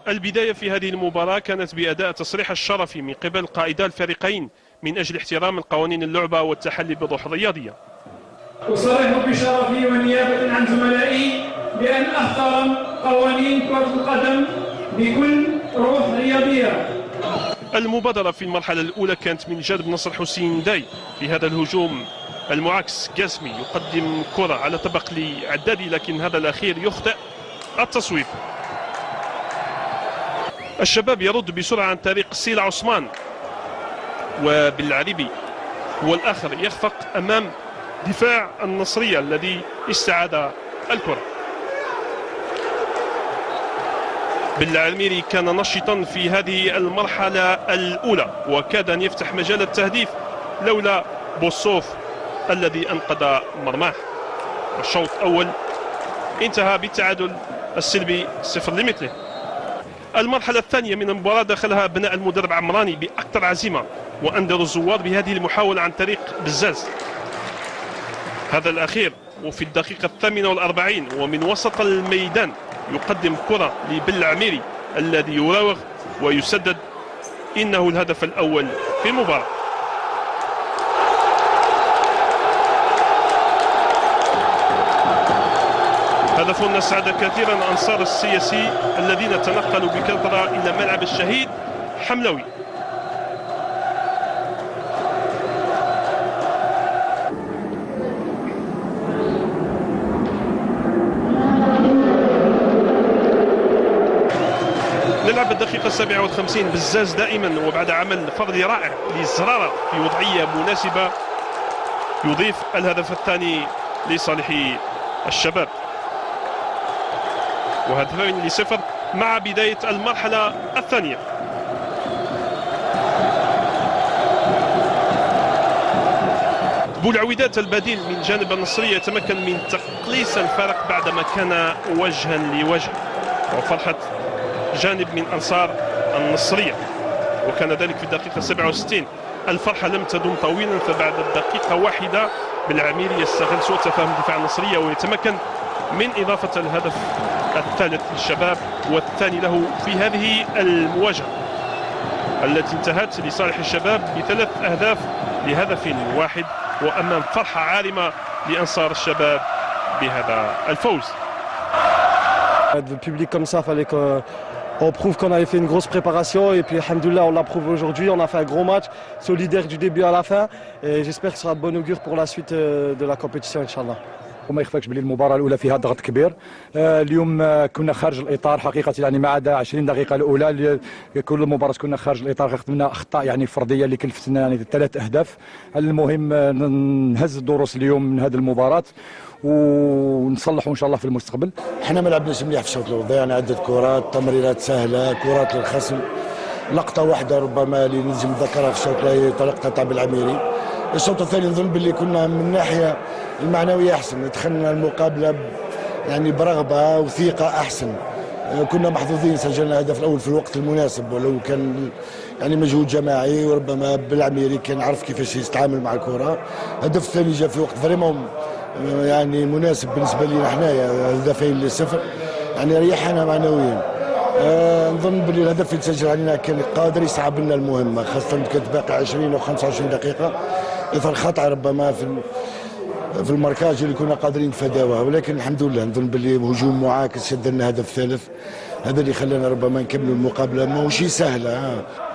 البداية في هذه المباراة كانت بأداء تصريح الشرفي من قبل قائدا الفريقين من أجل احترام القوانين اللعبة والتحلي بالروح الرياضية. أصرح بشرفي ونيابة عن زملائي بأن أحترم قوانين كرة القدم بكل روح رياضية. المبادرة في المرحلة الأولى كانت من جانب نصر حسين داي. في هذا الهجوم المعاكس قاسمي يقدم كرة على طبق لعدادي، لكن هذا الأخير يخطئ التصويب. الشباب يرد بسرعة عن طريق سيلا عثمان، وبالعريبي هو الآخر يخفق أمام دفاع النصرية الذي استعاد الكرة. بالعميري كان نشطا في هذه المرحلة الأولى وكاد أن يفتح مجال التهديف لولا بوصوف الذي أنقذ مرماه. الشوط الأول انتهى بالتعادل السلبي 0 لمثله. المرحلة الثانية من المباراة دخلها أبناء المدرب عمراني بأكثر عزيمة، وأنذروا الزوار بهذه المحاولة عن طريق بزاز. هذا الأخير وفي الدقيقة 48 ومن وسط الميدان يقدم كرة لبالعميري الذي يراوغ ويسدد. إنه الهدف الأول في المباراة. هدف أسعد كثيرا أنصار السياسي الذين تنقلوا بكثرة إلى ملعب الشهيد حملوي. نلعب الدقيقة 57. بزاز دائما وبعد عمل فردي رائع لزرارة في وضعية مناسبة يضيف الهدف الثاني لصالح الشباب، وهدفين لصفر مع بداية المرحلة الثانية. بولعويدات البديل من جانب النصرية يتمكن من تقليص الفرق بعدما كان وجها لوجه، وفرحة جانب من أنصار النصرية، وكان ذلك في الدقيقة 67. الفرحة لم تدم طويلا، فبعد الدقيقة واحدة بالعميري يستغل سوء تفاهم دفاع النصرية ويتمكن من إضافة الهدف الثالث للشباب والثاني له في هذه المواجهة التي انتهت لصالح الشباب بثلاث أهداف لهدف واحد، وأمام فرحة عارمة لأنصار الشباب بهذا الفوز. Le public comme ça, fallait qu'on prouve qu'on avait fait une grosse préparation et puis alhamdoulilah on l'a prouvé aujourd'hui. On a fait un gros match, solidaire du début à la fin et j'espère que ce sera de bon augure pour la suite de la compétition Inch'Allah. وما يخفاكش بلي المباراه الاولى فيها ضغط كبير. اليوم كنا خارج الاطار حقيقه، يعني ما عدا 20 دقيقه الاولى كل المباراه كنا خارج الاطار، خدمنا اخطاء يعني فرديه اللي كلفتنا يعني 3 اهداف. المهم نهز الدروس اليوم من هذه المباراه ونصلحوا ان شاء الله في المستقبل. احنا ما لعبناش مليح في الشوط الاول، ضيعنا عده كرات، تمريرات سهله، كرات للخصم، لقطه واحده ربما اللي نجم نذكرها في الشوط الاول طلقتها تاع بالعميري. الشوط الثاني نظن باللي كنا من الناحيه المعنويه احسن، دخلنا المقابله يعني برغبه وثقه احسن. كنا محظوظين سجلنا الهدف الاول في الوقت المناسب، ولو كان يعني مجهود جماعي وربما بالعميري كان عرف كيفاش يتعامل مع الكره. الهدف الثاني جاء في وقت فريمون يعني مناسب بالنسبه لنا حنايا، هدفين لصفر يعني ريحنا معنويا. نظن باللي الهدف اللي تسجل علينا كان قادر يصعب لنا المهمه، خاصه كانت باقي 20 او 25 دقيقه، اثر خطا ربما في الماركاج اللي كنا قادرين نتفاداوها، ولكن الحمد لله نظن باللي هجوم معاكس شد لنا هدف ثالث، هذا اللي خلانا ربما نكملوا المقابله. ماهوش سهله.